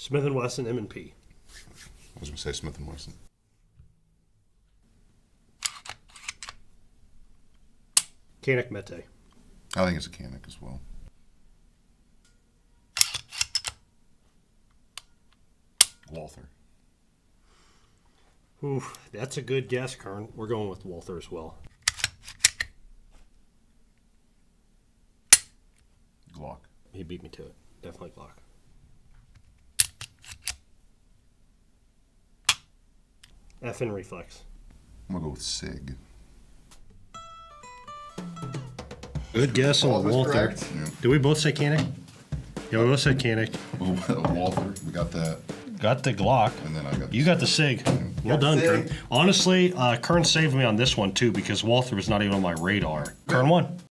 Smith & Wesson M&P. I was going to say Smith & Wesson. Canik Mete. I think it's a Canik as well. Walther. Ooh, that's a good guess, Kern. We're going with Walther as well. Glock. He beat me to it. Definitely Glock. FN Reflex. I'm going to go with Sig. Good guess on the Walther. Yeah. Did we both say Canik? Yeah, we both said Canik. Walther, we got that. Got the Glock. And then I got the You got the Sig. Well done, Kern. Honestly, Kern saved me on this one, too, because Walther was not even on my radar. Kern won.